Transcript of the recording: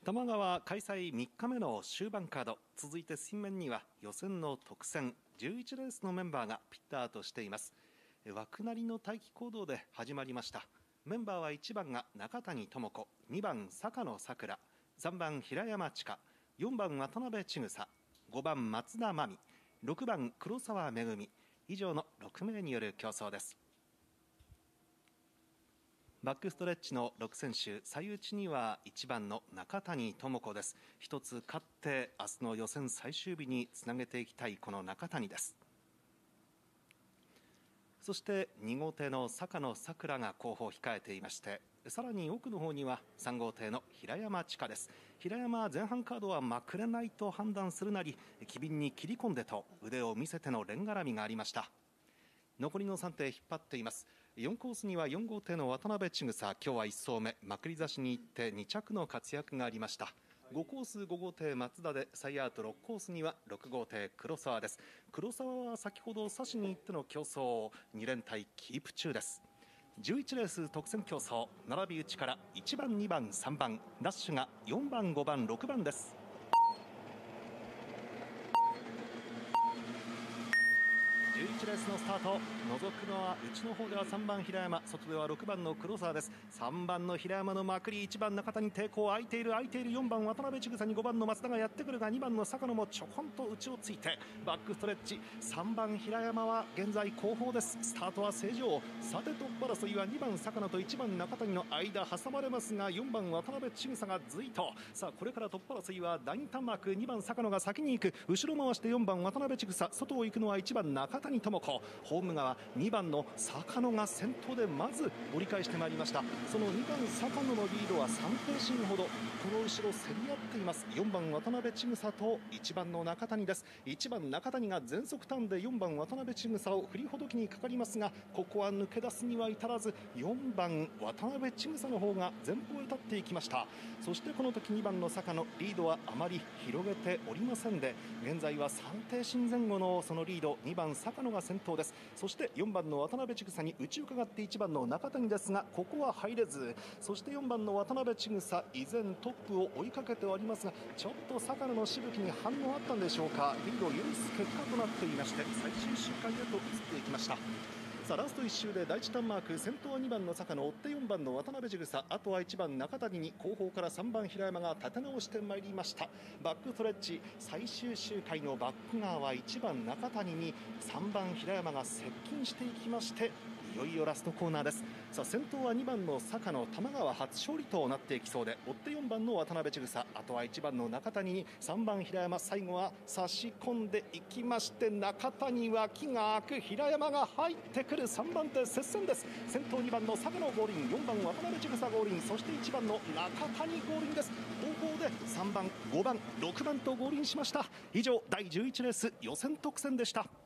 玉川開催3日目の終盤カード、続いて水面には予選の特選11レースのメンバーがピッターとしています。枠なりの待機行動で始まりました。メンバーは1番が中谷智子、2番坂野さくら、3番平山千佳、4番渡辺千草、5番松田真美、6番黒沢めぐみ、以上の6名による競争です。バックストレッチの6選手、最内には1番の中谷智子です。一つ勝って明日の予選最終日につなげていきたいこの中谷です。そして2号艇の坂野さくらが後方控えていまして、さらに奥の方には3号艇の平山千佳です。平山は前半カードはまくれないと判断するなり、機敏に切り込んでと腕を見せての連絡みがありました。残りの3艇引っ張っています。4コースには4号艇の渡辺千草、今日は1走目まくり差しに行って2着の活躍がありました。5コース5号艇松田で最アウト6コースには6号艇黒沢です。黒沢は先ほど差しに行っての競争2連隊キープ中です。11レース特選競争、並び打ちから1番2番3番ダッシュが4番5番6番です。11レースのスタート、覗くのは内の方では3番平山、外では6番の黒沢です。3番の平山のまくり、1番中谷抵抗、空いている4番渡辺千草に5番の松田がやってくるが、2番の坂野もちょこんと内をついてバックストレッチ、3番平山は現在後方です。スタートは正常。さてトップ争いは2番坂野と1番中谷の間挟まれますが、4番渡辺千草が随と、さあこれからトップ争いは第2ターンマーク、2番坂野が先に行く、後ろ回して4番渡辺千草、外を行くのは1番中谷智子、ホーム側2番の坂野が先頭でまず折り返してまいりました。その2番坂野のリードは3艇身ほど、この後ろ競り合っています。4番渡辺千草と1番の中谷です。1番中谷が全速ターンで4番渡辺千草を振りほどきにかかりますが、ここは抜け出すには至らず4番渡辺千草の方が前方へ立っていきました。そしてこの時2番の坂野、リードはあまり広げておりませんで、現在は3艇身前後のそのリード、2番坂野が先頭です。そして4番の渡辺千草に内をかかって1番の中谷ですが、ここは入れず、そして4番の渡辺千草、依然トップを追いかけておりますが、ちょっと坂野のしぶきに反応あったんでしょうか。リードを許す結果となっていまして、最終周回へと移っていきました。さあラスト1周で第1ターンマーク、先頭は2番の坂野、追って4番の渡辺千草、あとは1番中谷に後方から3番平山が立て直してまいりました。バックストレッチ最終周回のバック側は1番中谷に3番平山が接近していきまして、いよいよラストコーナーです。さあ先頭は2番の坂野、玉川初勝利となっていきそうで、追って4番の渡辺千草、あとは1番の中谷に3番平山、最後は差し込んでいきまして、中谷脇が空く、平山が入ってくる、3番手接戦です。先頭2番の坂野合輪、4番渡辺千草合輪、そして1番の中谷合輪です。後方で3番5番6番と合輪しました。以上第11レース予選特選でした。